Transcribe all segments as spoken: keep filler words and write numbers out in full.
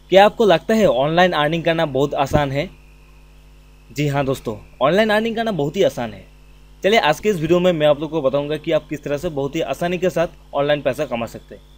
क्या आपको लगता है ऑनलाइन अर्निंग करना बहुत आसान है? जी हाँ दोस्तों, ऑनलाइन अर्निंग करना बहुत ही आसान है। चलिए आज के इस वीडियो में मैं आप लोगों को बताऊंगा कि आप किस तरह से बहुत ही आसानी के साथ ऑनलाइन पैसा कमा सकते हैं।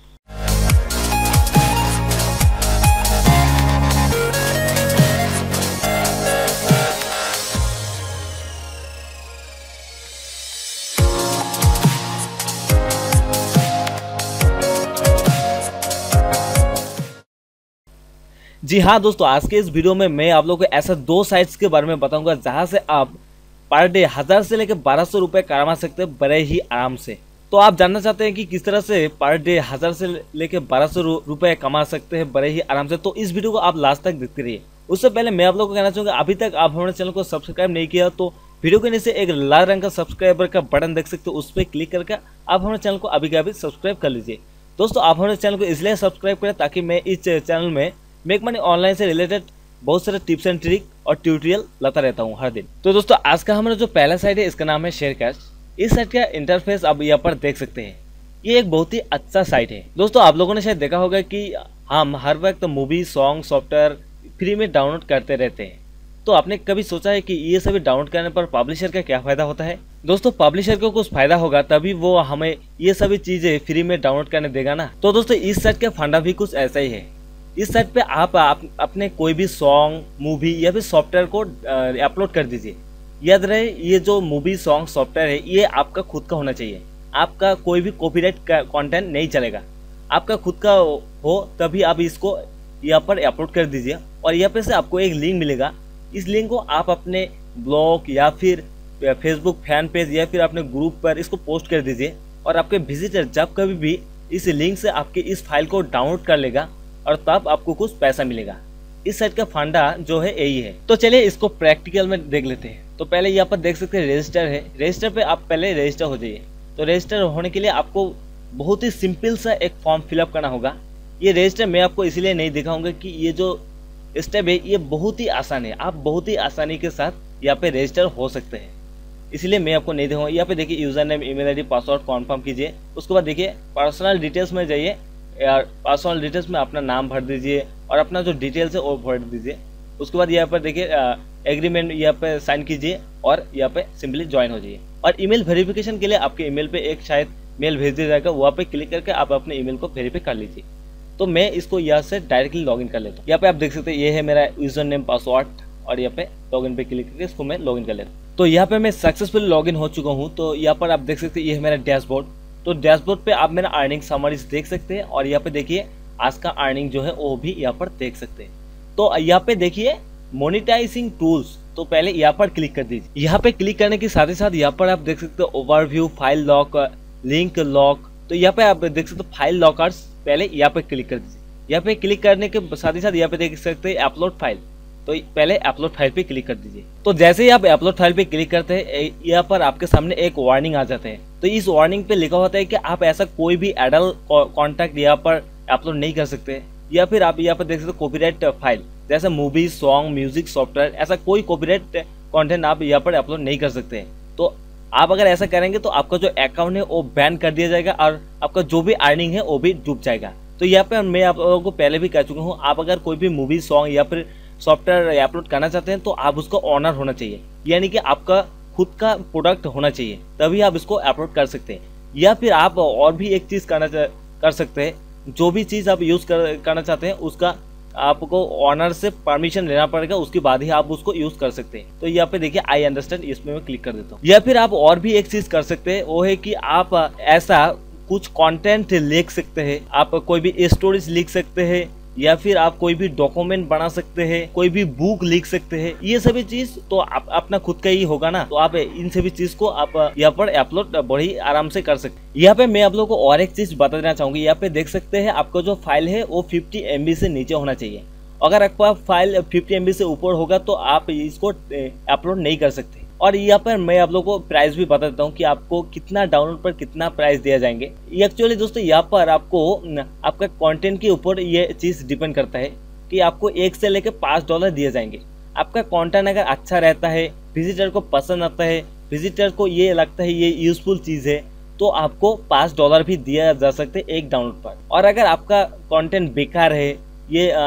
जी हाँ दोस्तों, आज के इस वीडियो में मैं आप लोगों को ऐसा दो साइट्स के बारे में बताऊंगा जहां से आप पर डे हज़ार से लेकर बारह सौ रुपये कमा सकते हैं बड़े ही आराम से। तो आप जानना चाहते हैं कि किस तरह से पर डे हज़ार से लेकर बारह सौ रुपये कमा सकते हैं बड़े ही आराम से, तो इस वीडियो को आप लास्ट तक देखते रहिए। उससे पहले मैं आप लोगों को कहना चाहूँगा, अभी तक आप हमारे चैनल को सब्सक्राइब नहीं किया तो वीडियो के नीचे एक लाल रंग का सब्सक्राइबर का बटन देख सकते हो, उस पर क्लिक करके आप हमारे चैनल को अभी के अभी सब्सक्राइब कर लीजिए। दोस्तों आप हमारे चैनल को इसलिए सब्सक्राइब करें ताकि मैं इस चैनल में मेक मनी ऑनलाइन से रिलेटेड बहुत सारे टिप्स एंड ट्रिक और ट्यूटोरियल लाता रहता हूँ हर दिन। तो दोस्तों आज का हमारा जो पहला साइट है इसका नाम है शेयर कैश। इस साइट का इंटरफेस आप यहाँ पर देख सकते हैं। ये एक बहुत ही अच्छा साइट है। दोस्तों आप लोगों ने शायद देखा होगा कि हम हर वक्त मूवी सॉन्ग सॉफ्टवेयर फ्री में डाउनलोड करते रहते हैं। तो आपने कभी सोचा है कि ये सभी डाउनलोड करने पर पब्लिशर का क्या फ़ायदा होता है? दोस्तों पब्लिशर को कुछ फ़ायदा होगा तभी वो हमें ये सभी चीज़ें फ्री में डाउनलोड करने देगा ना। तो दोस्तों इस साइट का फंडा भी कुछ ऐसा ही है। इस साइट पे आप, आप अपने कोई भी सॉन्ग मूवी या फिर सॉफ्टवेयर को अपलोड कर दीजिए। याद रहे ये जो मूवी सॉन्ग सॉफ्टवेयर है ये आपका खुद का होना चाहिए। आपका कोई भी कॉपीराइट कंटेंट नहीं चलेगा। आपका खुद का हो तभी आप इसको यहाँ पर अपलोड कर दीजिए और यहाँ पे से आपको एक लिंक मिलेगा। इस लिंक को आप अपने ब्लॉग या फिर फेसबुक फैन पेज या फिर अपने ग्रुप पर इसको पोस्ट कर दीजिए और आपके विजिटर जब कभी भी इस लिंक से आपके इस फाइल को डाउनलोड कर लेगा और तब आपको कुछ पैसा मिलेगा। इस साइट का फंडा जो है यही है। तो चलिए इसको प्रैक्टिकल में देख लेते हैं। तो पहले यहाँ पर देख सकते हैं रजिस्टर है। रजिस्टर पे आप पहले रजिस्टर हो जाइए। तो रजिस्टर होने के लिए आपको बहुत ही सिंपल सा एक फॉर्म फिलअप करना होगा। ये रजिस्टर मैं आपको इसलिए नहीं दिखाऊंगा कि ये जो स्टेप है ये बहुत ही आसान है। आप बहुत ही आसानी के साथ यहाँ पे रजिस्टर हो सकते हैं, इसलिए मैं आपको नहीं दिखाऊंगा। यहाँ पे देखिए user name email ID password confirm कीजिए। उसके बाद देखिए पर्सनल डिटेल्स में जाइए। यार पर्सनल डिटेल्स में अपना नाम भर दीजिए और अपना जो डिटेल्स है वो भर दीजिए। उसके बाद यहाँ पर देखिए एग्रीमेंट यहाँ पे साइन कीजिए और यहाँ पे सिंपली ज्वाइन हो जाइए। और ईमेल वेरिफिकेशन के लिए आपके ईमेल पे एक शायद मेल भेज दिया जाएगा, वहाँ पे क्लिक करके आप अपने ईमेल को वेरीफाई कर लीजिए। तो मैं इसको यहाँ से डायरेक्टली लॉगिन कर लेता हूँ। यहाँ पे आप देख सकते हैं ये है मेरा यूजर नेम पासवर्ड और यहाँ पे लॉगिन पे क्लिक करके इसको मैं लॉगिन कर लेता हूँ। तो यहाँ पे मैं सक्सेसफुली लॉगिन हो चुका हूँ। तो यहाँ पर आप देख सकते हैं ये है मेरा डैशबोर्ड। तो डैशबोर्ड पे आप मेरा अर्निंग समरीज देख सकते हैं और यहाँ पे देखिए आज का अर्निंग जो है वो भी यहाँ पर देख सकते हैं। तो यहाँ पे देखिए मोनेटाइजिंग टूल्स, तो पहले यहाँ पर क्लिक कर दीजिए। यहाँ पे क्लिक करने के साथ ही साथ यहाँ पर आप देख सकते हो overview, file lock, link lock. तो यहाँ पे आप देख सकते हो फाइल लॉकर्स, पहले यहाँ पे क्लिक कर दीजिए। यहाँ पे क्लिक करने के साथ ही साथ यहाँ पे देख सकते हैं अपलोड फाइल। तो पहले अपलोड फाइल पे क्लिक कर दीजिए। तो जैसे ही आप अपलोड फाइल पे क्लिक करते हैं यहाँ पर आपके सामने एक वार्निंग आ जाता है। तो इस वार्निंग पे लिखा होता है कि आप ऐसा कोई भी एडल्ट कॉन्टैक्ट यहाँ पर अपलोड नहीं कर सकते, या फिर आप यहाँ पर देख सकते हो कॉपीराइट फाइल जैसे मूवी सॉन्ग म्यूजिक सॉफ्टवेयर, ऐसा कोई कॉपीराइट कंटेंट आप यहाँ पर अपलोड नहीं कर सकते। तो आप अगर ऐसा करेंगे तो आपका जो अकाउंट है वो बैन कर दिया जाएगा और आपका जो भी अर्निंग है वो भी डूब जाएगा। तो यहाँ पे मैं आप लोगों को पहले भी कह चुका हूँ, आप अगर कोई भी मूवी सॉन्ग या फिर सॉफ्टवेयर अपलोड करना चाहते हैं तो आप उसका ऑनर होना चाहिए, यानी कि आपका खुद का प्रोडक्ट होना चाहिए, तभी आप इसको अपलोड कर सकते हैं। या फिर आप और भी एक चीज़ करना कर सकते हैं, जो भी चीज़ आप यूज़ कर, करना चाहते हैं उसका आपको ऑनर से परमिशन लेना पड़ेगा, उसके बाद ही आप उसको यूज़ कर सकते हैं। तो यहाँ पे देखिए आई अंडरस्टैंड, इसमें मैं क्लिक कर देता हूँ। या फिर आप और भी एक चीज़ कर सकते हैं, वो है कि आप ऐसा कुछ कंटेंट लिख सकते हैं। आप कोई भी स्टोरीज लिख सकते हैं या फिर आप कोई भी डॉक्यूमेंट बना सकते हैं, कोई भी बुक लिख सकते हैं। ये सभी चीज तो आप अपना खुद का ही होगा ना, तो आप इन सभी चीज को आप यहाँ पर अपलोड बड़ी आराम से कर सकते हैं। यहाँ पे मैं आप लोगों को और एक चीज बता देना चाहूंगी। यहाँ पे देख सकते हैं आपका जो फाइल है वो फिफ्टी एम बी से नीचे होना चाहिए। अगर आपका फाइल फिफ्टी एम बी से ऊपर होगा तो आप इसको अपलोड नहीं कर सकते। और यहाँ पर मैं आप लोगों को प्राइस भी बता देता हूँ कि आपको कितना डाउनलोड पर कितना प्राइस दिया जाएंगे। एक्चुअली दोस्तों यहाँ पर आपको आपका कंटेंट के ऊपर ये चीज़ डिपेंड करता है कि आपको एक से लेकर पाँच डॉलर दिए जाएंगे। आपका कंटेंट अगर अच्छा रहता है, विजिटर को पसंद आता है, विजिटर को ये लगता है ये यूजफुल चीज़ है, तो आपको पाँच डॉलर भी दिया जा सकते हैं एक डाउनलोड पर। और अगर आपका कंटेंट बेकार है, ये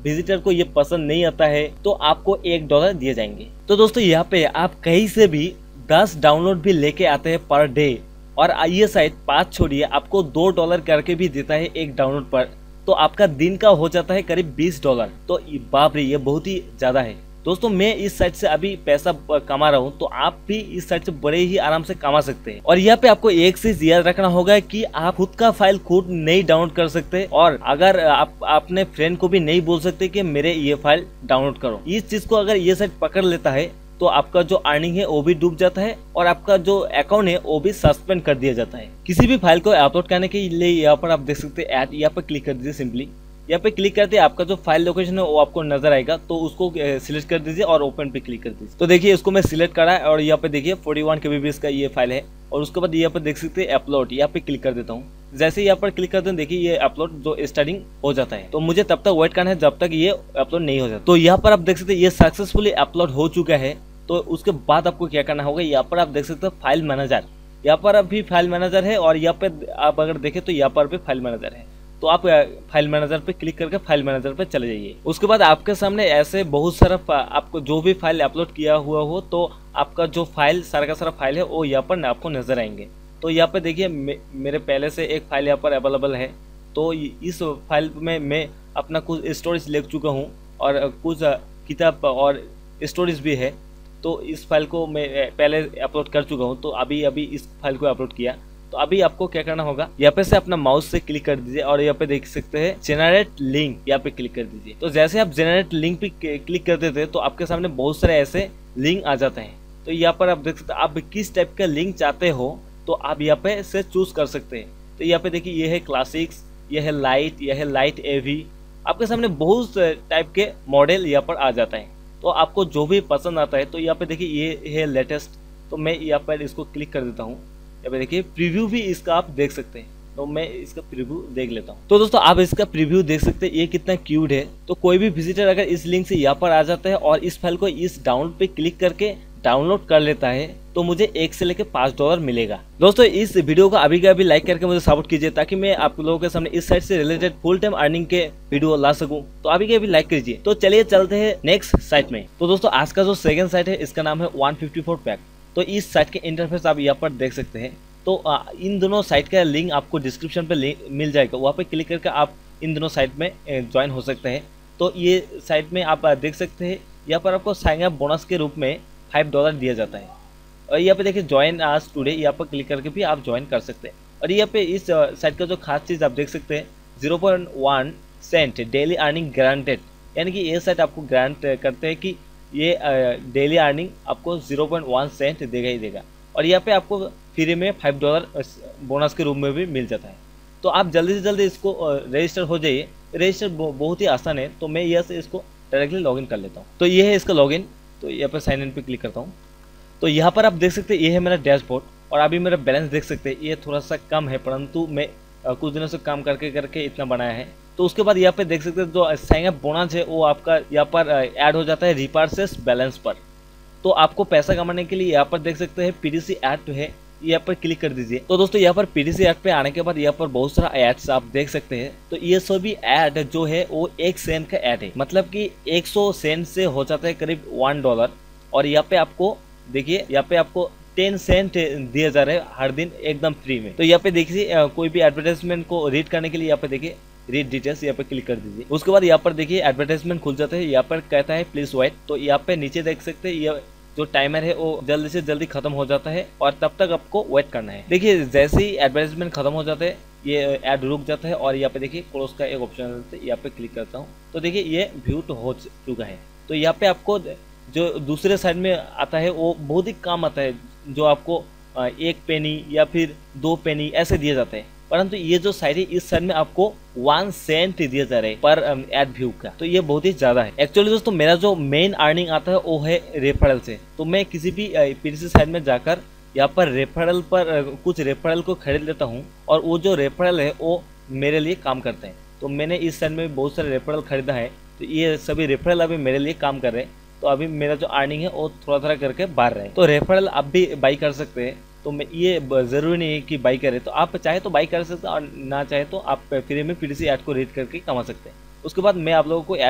विजिटर को ये पसंद नहीं आता है तो आपको एक डॉलर दिए जाएंगे। तो दोस्तों यहाँ पे आप कहीं से भी दस डाउनलोड भी लेके आते हैं पर डे, और ये साइट पाँच छोड़िए आपको दो डॉलर करके भी देता है एक डाउनलोड पर, तो आपका दिन का हो जाता है करीब बीस डॉलर। तो बाप रे, ये बहुत ही ज़्यादा है दोस्तों। मैं इस साइट से अभी पैसा कमा रहा हूँ, तो आप भी इस साइट से बड़े ही आराम से कमा सकते हैं। और यहाँ पे आपको एक चीज याद रखना होगा कि आप खुद का फाइल खुद नहीं डाउनलोड कर सकते, और अगर आप अपने फ्रेंड को भी नहीं बोल सकते कि मेरे ये फाइल डाउनलोड करो। इस चीज को अगर ये साइट पकड़ लेता है तो आपका जो अर्निंग है वो भी डूब जाता है, और आपका जो अकाउंट है वो भी सस्पेंड कर दिया जाता है। किसी भी फाइल को अपलोड करने के लिए यहाँ पर आप देख सकते हैं ऐड, यहाँ पर क्लिक कर दीजिए। सिंपली यहाँ पे क्लिक करते आपका जो फाइल लोकेशन है वो आपको नजर आएगा, तो उसको सिलेक्ट कर दीजिए और ओपन पे क्लिक कर दीजिए। तो देखिए इसको मैं सिलेक्ट करा है, और यहाँ पे देखिए इकतालीस केबीपीएस का ये फाइल है। और उसके बाद यहाँ पर देख सकते हैं अपलोड, यहाँ पे क्लिक कर देता हूँ। जैसे यहाँ पर क्लिक करते हैं देखिए ये अपलोड जो स्टार्टिंग हो जाता है, तो मुझे तब तक वेट करना है जब तक ये अपलोड नहीं हो जाता। तो यहाँ पर आप देख सकते हैं ये सक्सेसफुली अपलोड हो चुका है। तो उसके बाद आपको क्या करना होगा, यहाँ पर आप देख सकते हो फाइल मैनेजर, यहाँ पर अभी फाइल मैनेजर है, और यहाँ पे आप अगर देखें तो यहाँ पर भी फाइल मैनेजर है। तो आप फाइल मैनेजर पे क्लिक करके फाइल मैनेजर पे चले जाइए। उसके बाद आपके सामने ऐसे बहुत सारा आपको जो भी फाइल अपलोड किया हुआ हो, तो आपका जो फाइल सारा का सारा फाइल है वो यहाँ पर आपको नजर आएंगे। तो यहाँ पे देखिए मे, मेरे पहले से एक फाइल यहाँ पर अवेलेबल है। तो इस फाइल में मैं अपना कुछ स्टोरेज ले चुका हूँ, और कुछ किताब और स्टोरेज भी है। तो इस फाइल को मैं पहले अपलोड कर चुका हूँ, तो अभी अभी इस फाइल को अपलोड किया। तो अभी आपको क्या करना होगा, यहाँ पे से अपना माउस से क्लिक कर दीजिए, और यहाँ पे देख सकते हैं जेनरेट लिंक, यहाँ पे क्लिक कर दीजिए। तो जैसे आप जेनरेट लिंक पे क्लिक करते थे तो आपके सामने बहुत सारे ऐसे लिंक आ जाते हैं। तो यहाँ पर आप देख सकते हैं आप किस टाइप का लिंक चाहते हो, तो आप यहाँ पे से चूज कर सकते हैं। तो यहाँ पे देखिए ये है क्लासिक्स, ये है लाइट, यह है लाइट एवी। आपके सामने बहुत टाइप के मॉडल यहाँ पर आ जाता है, तो आपको जो भी पसंद आता है। तो यहाँ पे देखिए ये है लेटेस्ट, तो मैं यहाँ पर इसको क्लिक कर देता हूँ। यहाँ पे देखिए प्रीव्यू भी इसका आप देख सकते हैं, तो मैं इसका प्रीव्यू देख लेता हूँ। तो दोस्तों आप इसका प्रीव्यू देख सकते हैं, ये कितना क्यूट है। तो कोई भी विजिटर अगर इस लिंक से यहाँ पर आ जाता है और इस फाइल को इस डाउनलोड पे क्लिक करके डाउनलोड कर लेता है, तो मुझे एक से लेकर पाँच डॉलर मिलेगा। दोस्तों इस वीडियो को अभी के अभी लाइक करके मुझे सपोर्ट कीजिए, ताकि मैं आप लोगों के सामने इस साइट से रिलेटेड फुल टाइम अर्निंग के वीडियो ला सकूं। तो अभी के अभी लाइक कीजिए। तो चलिए चलते हैं नेक्स्ट साइट में। तो दोस्तों आज का जो सेकंड साइट है इसका नाम है वन फिफ्टी फोर पैक। तो इस साइट के इंटरफेस आप यहाँ पर देख सकते हैं। तो इन दोनों साइट का लिंक आपको डिस्क्रिप्शन पे मिल जाएगा, वहाँ पे क्लिक करके आप इन दोनों साइट में ज्वाइन हो सकते हैं। तो ये साइट में आप देख सकते हैं यहाँ पर आपको साइन अप बोनस के रूप में फाइव डॉलर दिया जाता है। और यहाँ पे देखिए ज्वाइन आज टुडे, यहाँ पर क्लिक करके भी आप ज्वाइन कर सकते हैं। और यहाँ पे इस साइट का जो खास चीज़ आप देख सकते हैं, zero point one cent daily earning guaranteed, यानी कि ये साइट आपको गारंट करते हैं कि ये डेली अर्निंग आपको जीरो पॉइंट वन सेंट देगा ही देगा। और यहाँ पे आपको फ्री में फाइव डॉलर बोनस के रूप में भी मिल जाता है। तो आप जल्दी से जल्दी इसको रजिस्टर हो जाइए। रजिस्टर बहुत ही आसान है, तो मैं यहाँ से इसको डायरेक्टली लॉगिन कर लेता हूँ। तो ये है इसका लॉगिन। तो यहाँ पर साइन इन पे क्लिक करता हूँ। तो यहाँ पर आप देख सकते हैं ये है मेरा डैशबोर्ड, और अभी मेरा बैलेंस देख सकते हैं ये थोड़ा सा कम है, परंतु मैं कुछ दिनों से काम करके करके इतना बनाया है। तो उसके बाद यहाँ पे देख सकते हैं जो साइन अप बोनस है वो आपका यहाँ पर ऐड हो जाता है रिपर्चेस बैलेंस पर। तो आपको पैसा कमाने के लिए यहाँ पर देख सकते हैं पीडीसी ऐड है, यहाँ पर क्लिक कर दीजिए। तो दोस्तों यहाँ पर पीडीसी ऐड पे आने के बाद यहाँ पर बहुत सारा एड्स आप देख सकते हैं। तो ये सभी ऐड जो है वो एक सेंट का ऐड है, मतलब कि एक सौ सेंट से हो जाता है करीब वन डॉलर। और यहाँ पे आपको देखिए यहाँ पे आपको टेन सेंट दिया जा रहा है हर दिन एकदम फ्री में। तो यहाँ पे देखिए कोई भी एडवर्टाइजमेंट को रीड करने के लिए यहाँ पे देखिए रीड डिटेल्स, यहाँ पे क्लिक कर दीजिए। उसके बाद यहाँ पर देखिए एडवर्टाइजमेंट खुल जाता है, यहाँ पर कहता है प्लीज वेट। तो यहाँ पे नीचे देख सकते हैं ये जो टाइमर है वो जल्दी से जल्दी खत्म हो जाता है, और तब तक आपको वेट करना है। देखिए जैसे ही एडवर्टाइजमेंट खत्म हो जाता है ये ऐड रुक जाता है, और यहाँ पे देखिए क्लोज का एक ऑप्शन है, यहाँ पे क्लिक करता हूँ। तो देखिए ये व्यू तो हो चुका है। तो यहाँ पे आपको जो दूसरे साइड में आता है वो बहुत ही कम आता है, जो आपको एक पेनी या फिर दो पेनी ऐसे दिए जाते हैं। परंतु ये जो साइड है इस साइड में आपको वन सेंट दिया जा रहा है पर एड व्यू का। तो ये बहुत ही ज्यादा है। एक्चुअली दोस्तों मेरा जो मेन अर्निंग आता है वो है रेफरल से। तो मैं किसी भी पीडीसी साइड में जाकर यहाँ पर रेफरल पर कुछ रेफरल को खरीद लेता हूँ, और वो जो रेफरल है वो मेरे लिए काम करते हैं। तो मैंने इस साइड में बहुत सारे रेफरल खरीदा है, तो ये सभी रेफरल अभी मेरे लिए काम कर रहे हैं। तो अभी मेरा जो अर्निंग है वो थोड़ा थोड़ा करके बढ़ रहा है। तो रेफरल आप भी बाई कर सकते हैं। तो मैं ये जरूरी नहीं है कि बाई करें, तो आप चाहे तो बाई कर सकते हैं, और ना चाहे तो आप फ्री में पीडीसी ऐड को रीड करके कमा सकते हैं। उसके बाद मैं आप लोगों को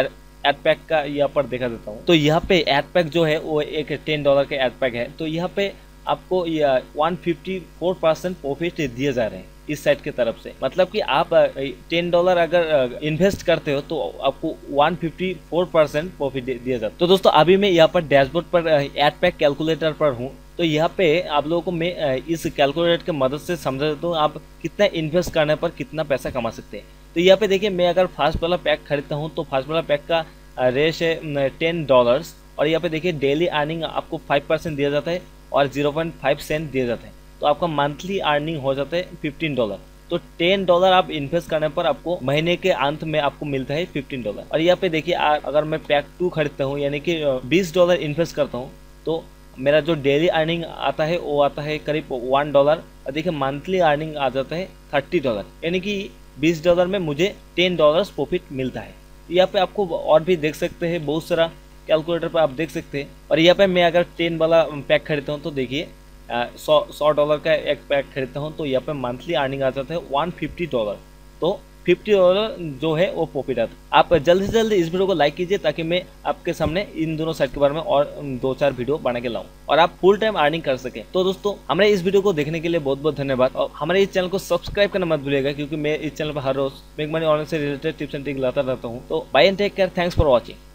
एड पैक का यहाँ पर देखा देता हूँ। तो यहाँ पे एड पैक जो है वो एक टेन डॉलर का एड पैक है। तो यहाँ पे आपको one fifty four percent profit दिए जा रहे हैं इस साइट की तरफ से। मतलब कि आप टेन डॉलर अगर इन्वेस्ट करते हो तो आपको one fifty four percent profit दिया जाता है। तो दोस्तों अभी मैं यहाँ पर डैशबोर्ड पर एड पैक कैलकुलेटर पर हूँ। तो यहाँ पे आप लोगों को मैं इस कैलकुलेटर की मदद से समझा देता हूँ आप कितना इन्वेस्ट करने पर कितना पैसा कमा सकते हैं। तो यहाँ पे देखिए, मैं अगर फास्ट वाला पैक खरीदता हूँ तो फास्ट वाला पैक का रेट है टेन डॉलर्स और यहाँ पे देखिए डेली अर्निंग आपको फाइव परसेंट दिया जाता है और जीरो पॉइंट फाइव सेंट दिया जाता है। तो आपका मंथली अर्निंग हो जाता है फिफ्टीन डॉलर। तो टेन डॉलर आप इन्वेस्ट करने पर आपको महीने के अंत में आपको मिलता है फिफ्टीन डॉलर। और यहाँ पे देखिए, अगर मैं पैक टू खरीदता हूँ यानी कि बीस डॉलर इन्वेस्ट करता हूँ तो मेरा जो डेली अर्निंग आता है वो आता है करीब वन डॉलर और देखिए मंथली अर्निंग आ जाता है थर्टी डॉलर, यानी कि बीस डॉलर में मुझे टेन डॉलर प्रॉफिट मिलता है। यहाँ पे आपको और भी देख सकते हैं, बहुत सारा कैलकुलेटर पर आप देख सकते हैं। और यहाँ पे मैं अगर टेन वाला पैक खरीदता हूँ तो देखिए सौ सौ डॉलर का एक पैक खरीदता हूँ तो यहाँ पे मंथली अर्निंग आ जाता है वन फिफ्टी डॉलर। तो फिफ्टी डॉलर जो है वो प्रॉफिट आता है। आप जल्दी से जल्दी इस वीडियो को लाइक कीजिए ताकि मैं आपके सामने इन दोनों साइट के बारे में और दो चार वीडियो बना के लाऊं और आप फुल टाइम अर्निंग कर सके। तो दोस्तों हमारे इस वीडियो को देखने के लिए बहुत बहुत धन्यवाद और हमारे इस चैनल को सब्सक्राइब करना मत भूलिएगा क्योंकि मैं इस चैनल पर हर रोज मेक मनी अर्निंग से रिलेटेड टिप्स एंड ट्रिक लाता रहता हूँ। तो bye and take care, thanks for watching.